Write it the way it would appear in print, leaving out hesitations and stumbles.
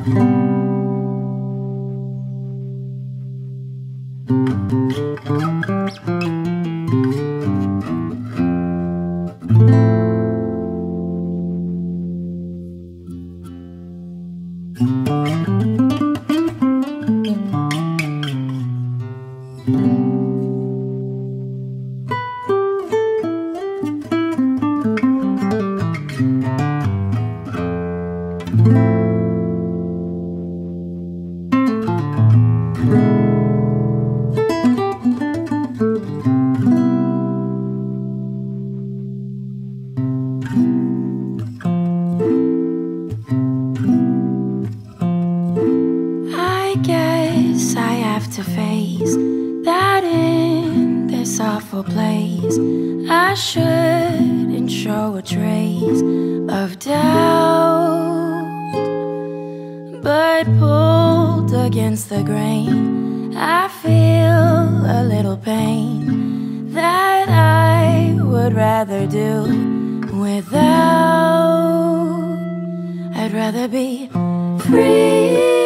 I shouldn't show a trace of doubt, but pulled against the grain, I feel a little pain that I would rather do without. I'd rather be free.